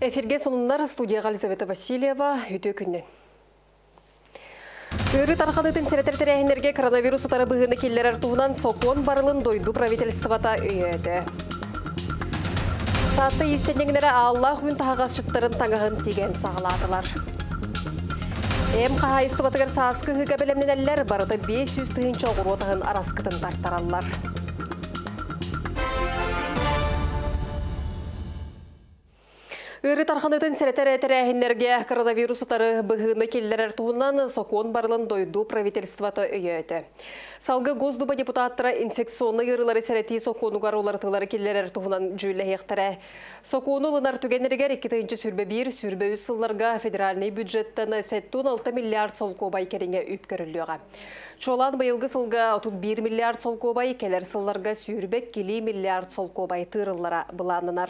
Эфирге сонундар студияға Елизавета Васильева үті күннен. Үрі тарқанытын сәреттер-тәрәхінерге коронавирус ұтары бұғыны келлер артуынан соқуын барылын дойду правительствата үйеді. Татты естендеңінері Аллах үн тағағас жыттарын таңағын теген сағаладылар. Қағайысты батығыр саасқы ғыға білімнен әлілер барыды 500 тыгынча ғұру отағын араскытын тартаралылар. Үрі тарқанытын сәреттер-тәрәхінерге коронавирус ұтары бұғыны келлер артуынан соқуын барылын дойду правительствата үйеді. Салғы Госдума депутаттары инфекционны ғырылары сәреті соқуынуғар олартылары келлер артуынан жүйлі еқтірі. Соқуыны ұлынар түгенергер 2-ші сүрбе 1, сүрбе 3 сылларға федеральный бюджеттен 7-6 миллиард солқобай кереңе үпкөріліға. Чолан байылғы сылға 31 миллиард солқобай, келер сылларға сүрбек келі миллиард солқобай тырыллара бұланынар.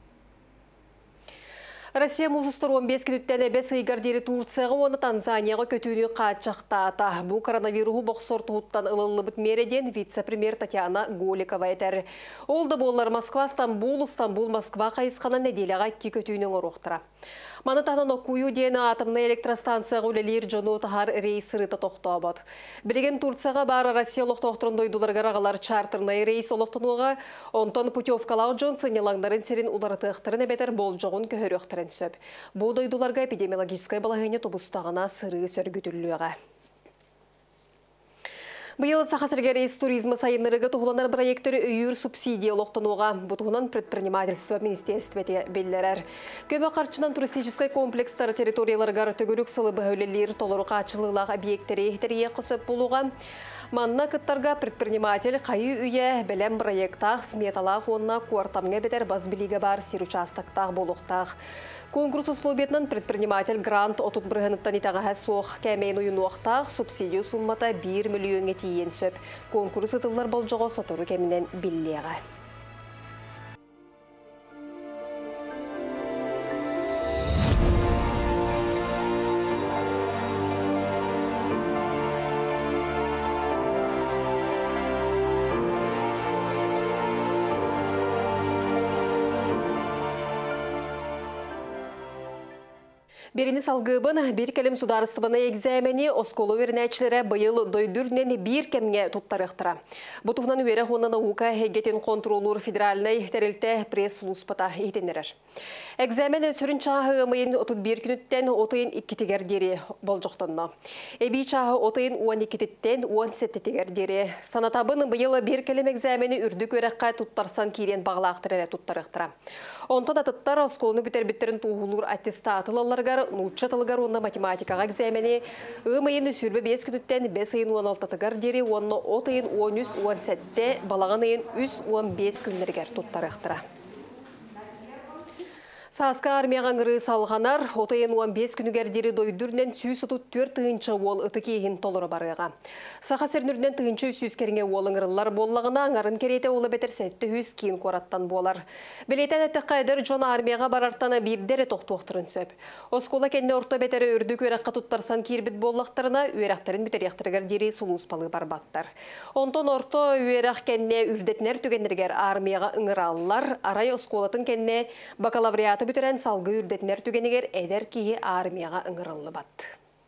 Россия музыстыр 15 күніттен әбес ұйғардері Турцияға оны Танзанияға көтуіні қатшақтата. Бұл коронавирусу боқсор тұғыттан ылылы бұт мереден вице-премьер Татьяна Голикова етер. Ол да болар Москва, Стамбул, Москва қайысқана неделяға ки көтуінің ұрықтыра. Манытанын оқуyu дені атымны электростанцияға өлелер жону тахар рейс рыта тоқтабад. Біреген Турцияға бары Россия олықтоқтырын дойдуларға рағалар чартернай рейс олықтынуға, онтон путевкалау жон сынелаңдарын серін уларытықтырын әбетер бол жоғын көхөр өқтірін сөп. Бұл дойдуларға эпидемиологическай балағыне тобыстағына сыры сөргүтілуіға. Бұйыл сақасырге рейс туризмы сайынырығы тұғыланар проекттері үйір субсидия олықтануға бұтығынан предпринимательство министерствете беллерер. Көбі қарчынан туристическай комплекстар территорияларғар төгірік сылы бөхөлелер толыры қачылылақ объекттері ехтерие қысып болуға. Манна кыттарға предприниматель қайы үйе бәлем проекттақ сметалақ онына куартамға бетер базбілігі бар сир участықтақ болуқтақ. Конкурс условиетнен предприниматель грант отут бірғыныттан итаға соқ кәмейін ұйын уақтақ субсидию суммата 1 миллион тиен сөп. Конкурс ұтылар бұл жоғы сотыры кәмінен біллеға. Беріні салғыбын бір кәлім сударыстыбыны экзамені осколу вернәчілері бұйыл дойдүрнен бір кәмге тұттарықтыра. Бұтығынан өре ғонына ұқа әгетін контролур федеральный тәрілті пресс-луспата етенерер. Экзамені сүрін чағы ұмайын 31 күніттен 32 тегердері бол жоқтынна. Әбей чағы 12-тен 17 тегердері. Санатабын бұйыл бір кәлім экзамені үрдік өрәққа тұттарсан кейрен бағылақтырары тұттарықтыра. Онтан атыттар осколыны бүтербіттерін туғылыр аттестатылаларғар Нучатылгар онна математикаға экзамені ұмайын сүрбе 5 күніттен 5 айын 16-тығар дері, онна 10 айын 13-17-те, балаған айын 3-15 күнлергер тұттарықтыра. Саска армияған ғыры салғанар, 10 айын 15 күнігердері дойдүрнен сүйіс ұтып 4 тығынчы ол ұты кейін толыры барыға. Сақа сернүрден тығынчы сүйіс керіңе олың ғырылар боллағына аңарын керейте олы бәтер сәтті хүйіс кейін қораттан болар. Білейтен әтті қайдар жона армияға барартаны бірдері тоқты-оқтырын сөп. Оскола кәнне орта бәтері үрдік өрәққа тұттарсан кейірбіт боллақтарына өрәқтарын бүтер яқтырығардері сұлуспалы барбаттар. Онтон орта өрәқ кәнне үрдетінер түгендергер армияға ыңыралылар, арай осколатын кәнне бакалавриаты бүтерен салғы үрдетінер түгенігер әдер кейі армияға ыңыралылы бат.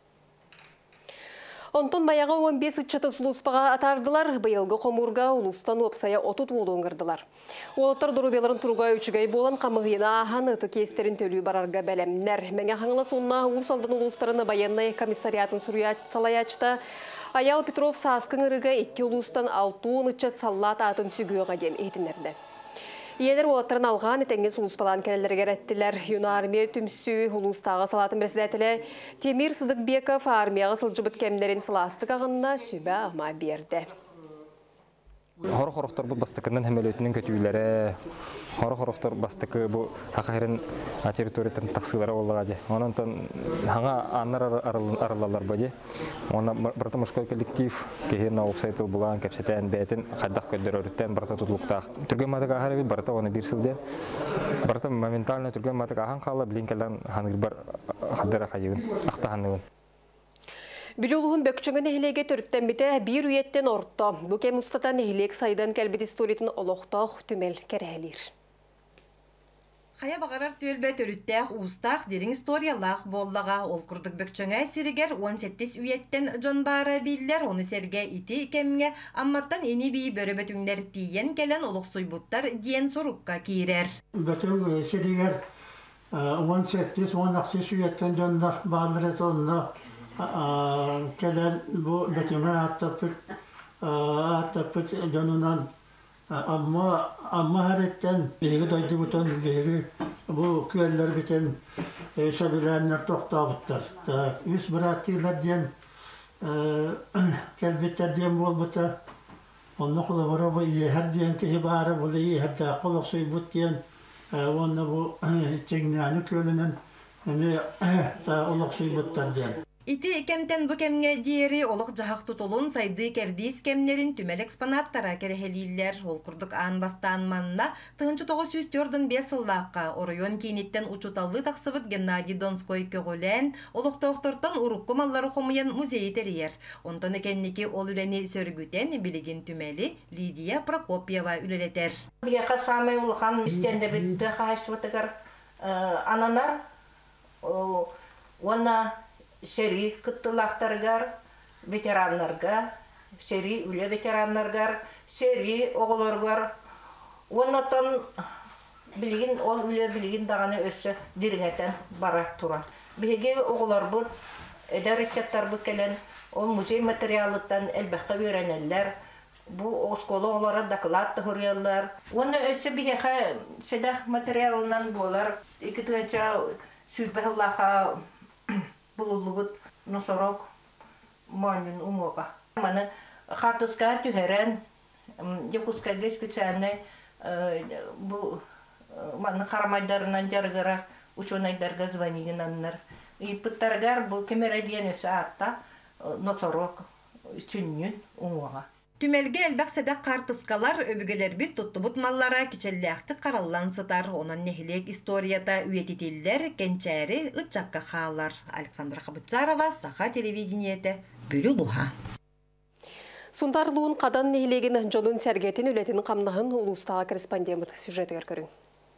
Онтон маяға 15 үтчеті сұлуспаға атардылар, бұйылғы қомурға ұлыстан опсая отут олу ұңырдылар. Олаттар дұрубеларын тұрға үчігай болан қамығына ахан ұты кейстерін төлі барарға бәлемнер. Мәңе қаңыла сонна ұл салдың ұлыстарыны баяннай комиссариатын салаячта. Аял Петров саскың ұрыға 2 ұлыстан 6 үтчет саллат атын сүгіға ден ейтінерді. Иелер олаттарын алған етенген сұлыспалан кәлелерге рәттілер. Юна армия түмсі ұлыстағы салатын председателі Темир Сыдықбеков армияға сылжыбыт кәмдерін сыластық ағынына сүбә ама берді. Хорохорохтор бу бастыкынан хемелетинин көтүйләре, хорохорохтор бастыкы бу хакырын территориятын таксылары боллагади. Онтон хаңа аннар аралалар бади. Она барта мужской коллектив кехена опсайтыл булган кепсетен бетин каддак көдөрөттен барта тутулукта. Түргөн матага харби барта оны бир сылден. Барта моментально түргөн матага хан кала блинкалан хангыр бар хаддара хайын, актаханын. Билулуғын бөкчіңін әхілеге түрттен біті бір үйеттен орытты. Бүкем ұстатан әхілек сайдан кәлбет исторетін олықтақ түмел кәрәлер. Хая бағарар төлбе төліттәқ ұстақ дерін историялақ боллаға ол күрдік бөкчөңә сиригер 17 үйеттен жон бары биллер, оны серге ити кемге, амматтан ені бей бөрі тиен келен олық суйбуттар диен сорукка кейрер. Бөтің сиригер 17-16 үйеттен жондар бағылыр еті онына келен бұл бөтіңе аттапыт жонунан Amma haretten biri doydu buton biri bu köyler biten şabilenler toxtabıtlar. Yüz bıraktılar diyen kelbetler diyen bol buta. Onu kulağına bu iyi her diyen ki hibara bu iyi her de kulak suyu but diyen onu bu çiğnani köylenen ta ulak suyu butlar diyen. Ити кемтен bu кемге диери олық жағақ тұтылын сайды кердейс кемнерін түмел экспонаттара керехелейлер. Ол күрдік аң бастан манна 1904-5 сыллаққа орайон кейнеттен учуталлы тақсыбыт Геннадий Донской көгілен олықтауқтыртын урукку маллары хомыян музейі терейер. Онтан екеннеки ол үлені сөргүтен білеген түмелі Лидия Прокопьева үлелетер. Бияқа самай улхан истенде бітті қайсыбытығар ананар оны сери кыттылақтаргар, ветераннарга, сери үле ветераннаргар, сери оғыларгар. Оннотон билигин, ол үле билигин дағаны өссі диргетен бара тура. Биге оғылар бұд, эдәрітчаттар бұд келен, ол музей материалыттан әлбәққа өйрәнелер, бұл осколы оғылара дақылатты хүрелер. Оны өссі бігеға седақ материалынан болар, икітігінча сүйбәллаға Булулубут носорок манын умога. Мана хатыска түһәрән якускага специальный бу мана харамайдарынан жаргара учонайдарга звонигеннар. И пыттаргар бу кемере дигән саатта носорок түннүн умога. Түмелге әлбәқ сәдәк қартыскалар өбігелер бүт тұттыбыт маллара кичелләқті қараллан сытар. Онан нехилек историята үйететелер, кенчәрі ұтчаққа қағалар. Александра Хабытчарова, Саха телевидениеті, Бөлі Луха. Сундарлуын қадан нехилеген жонын сәргетін үлетін қамнағын ұлыстаға корреспондент сюжеті көркөрін.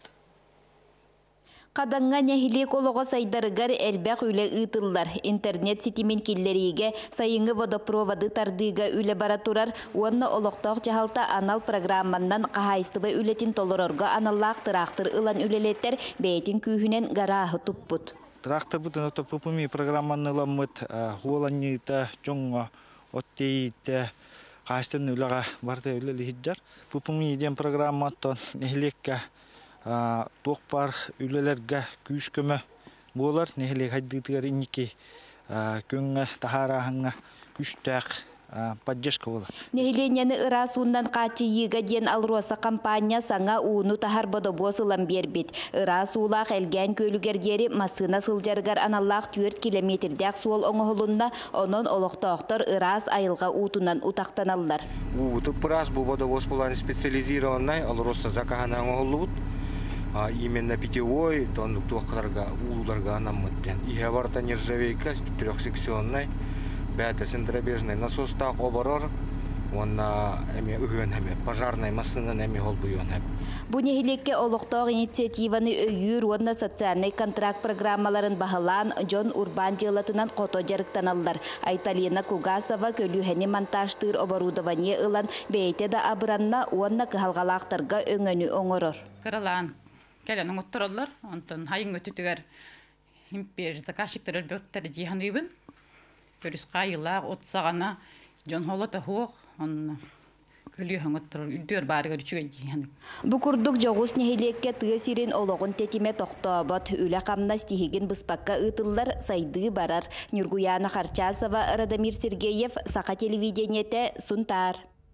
Қадаңға нәхилек олығы сайдарығар әлбәқ үлі ұйтылар. Интернет сетимен келлеріге сайыңы водопроводы тардыға үлі бара тұрар. Онны олықтақ жағалта анал программаннан қағайыстыбы үлетін толырорға аналлақ тұрақтыр ұлан үлелеттер бәйтін күйінен ғарағы тұппұт. Тұрақтыр бұтын өті пұпыми программаны ламыт хуаланита жоңға оттейті қағайыстын үліға барды үлі хиджар. Пұпыми еден программаттан нәхилекке тоқпар үлелерге күйішкөмі болар, нехелек хайдығытығар инеке көңі тахарағыңа күштәқ поддержка болар. Нехеленяны ырасуындан қачы егі ден алруаса компания саңа уыну тахар бодобос ылан бербет. Ырасуулақ әлген көйлігердері масына сылжарғар аналлақ 4 километрдәк суол оңығылында онын олықтақтар ырас айылға утунан утақтаналар. Утып ырас бұл бодобос болан специализированный алруаса закахана оңығылы именно питьевой, тонны туахларга, уларга анаммыттен. Иге барта нержавейка, трехсекционный, бәтесіндірәбежный насоста оборор, онна әме үгін әме, пожарный масынын әме ол бұйон әме. Бұ нехилекке олықтақ инициативаны өйір, онна социальный контракт программаларын бағылан Джон Урбан жылатынан қото жарықтаналар. Айталина Кугасова көлюхені монтажтыр оборудование ылан бәйте да абыранна онна кығалғалақтарға өңөні оңырыр. Каралан келен оңыттыралар, онтон хайын өтітігер импер заказчиктер өлбөттер жиһаныбын. Көріс қайылақ, отсағана, жон холота хоқ, он көлі оңыттырал, үлдер бары көрчіге жиһанып. Бұқұрдық жоғыз нехилекке тығы сирен олығын тетиме тоқтабат, үлі қамна стихиген бұспаққа ұтылар сайды барар. Нюргуяна Харчасова, Радамир Сергеев, Саха телевидениеті, Сунтар.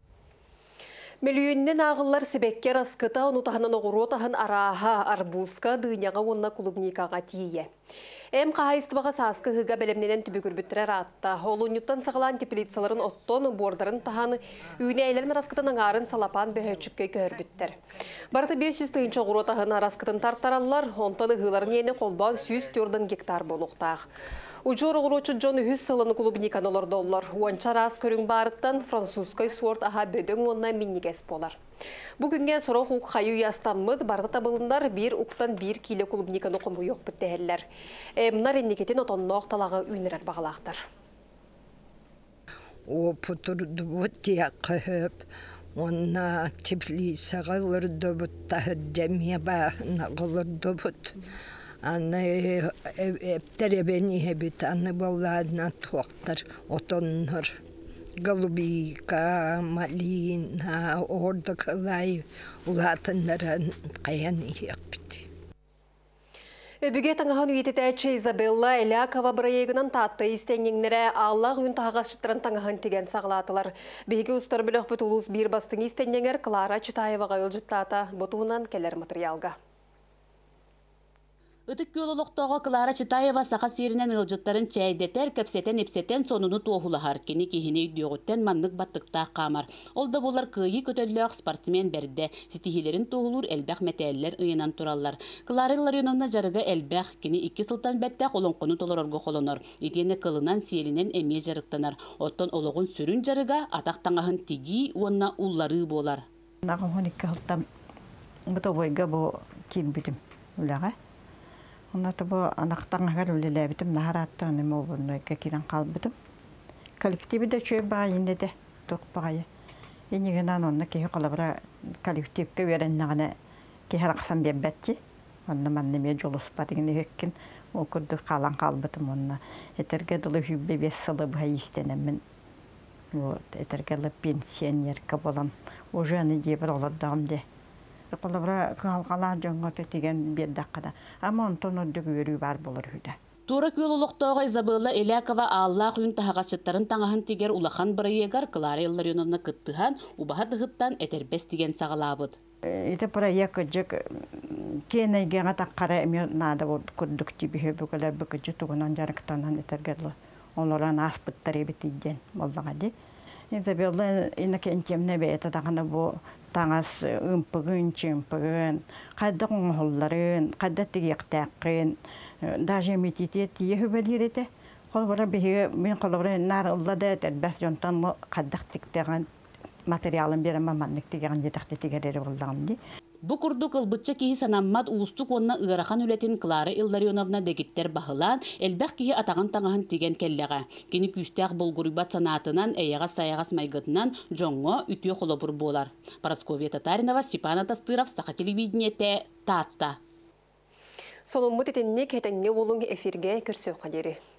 Миллионнен ағылар себеккер аскыта ұнутағынан оғыротағын араға арбузка дүйняға онна клубникаға тие. Әм қағайыстыбаға сасқы ғыға бәлемненен түбі көрбіттірер атта. Ол ұнюттан сағылан теплицаларын оттон бордарын тағаны үйнәйлерін араскытын аңарын салапан бөхөтшікке көрбіттір. Барты 500 тыйынчы оғыротағын араскытын тартаралар, онтан ғыларын ені қолбан 104 гектар болуқтақ. Учор оғырочы Джон Хүс сылыны клубникан олар доллар. Уанча рас көрің барыттан французскай суорт аға бөдің онна миннигес болар. Бүгінге сұрау хук хайу ястаммыд барды табылындар бір уктан бір киле клубниканы қому yok біттәһелләр. Мұнар еннекетін отонноқ талағы үйнерер бағалақтар. О путурду вот қөп, онна теплица қалырды бұт, тахыджамия бағына қалырды бұт. Аны эптеребени хебит, аны балладна тоқтар, отонныр. Голубика, малина, орда калай, улатынларын қаян иек бити. Бүге таңахан үйететәчі Изабелла Элякова бірайегінен татты істенеңнері Аллах үйін тағасшыттырын таңахан теген сағылатылар. Беге ұстар білік бүт ұлыс бір бастың істенеңер Клара Читаеваға ұлжыттата бұтуынан келер материалға. Үтік көлолықтағы Клара Читаева сақа серінен ылжыттарын чәйдетер, кәпсетен-епсетен сонуны тоғылағар кені кейіне үйдеғыттен маннық баттықта қамар. Олда болар күйі көтөлліғ спортсмен берді. Сетихилерін тоғылыр әлбәқ мәтәлілер ұйынан тұралар. Клара Илларионовна жарыға әлбәқ кені 2 сылтан бәттәқ олонқыны толырырғы қолыныр. Етені қылынан селінен әме жарықтанар. Оттан олығын сүрін жарыға атақтаңағын тегі онна ұллары болар. Нағын 12 сылтан бұта бойға бұл кейін бітім ұлаға. Онаты бұл анақтаңағар өлеләбітім, нағараттығын еме обырны кәкерен қалбытым. Коллективі де чөй баға енді де тоқ бағайы. Енегінен онына кейі қолабыра коллективке өреннағына кейі рақсан бәббәтті. Онына маннеме жолыс бадығын еккен. Ол күрді қалан қалбытым онына. Етерге дылы хүббе 5 сылы бұға естенемін. Етерге пенсионерка болам. Уже аны дебір олардағым де. Қолабыра қалғалар жоңғаты деген бердаққада. Ама онтон ордық өрі бар болыр хүді. Тура көлолықтауға Изабелла Элякова Аллах үйін тағасшыттарын таңағын тегер улахан бірайегар Клара Илларионовна кыттыхан, убаға дығыттан әтербес деген сағалабыд. Это проект жек кенайгеға таққара әме нада күрдік тибі бүкілер бүкіжі тұғынан жарықтанан әтергерлі. Оларан аспыттар ебетейден болдыға де. Изабелла инеке интемне бейті тағаны бұл таңас ұмпығын, чымпығын, қадды қоңғылларын, қадды тегектәқін, даже метите тие хөбәлер ете. Қолбыра бейі, мен қолбыра нар ұллады әтәлбәс жонтан қаддық тектеген материалын берем маманлык теген жетақты тегерері болдағым де. Бу курдук ылбытча киһи санаммат уустук онна ыарахан үлетин Клара Илларионовна дегиттер бахылан, элбәк киһи атаган таңаһын тиген келлеға. Кини күстәк болгурбат санатынан, әйягас саягас майгытынан жоңго үтүе холобур болар. Парасковия Татаринова, Степана Тастыров, Саха телевидениете, Татта. Соломмут етеннек етенге олың эфирге көрсөк қадері.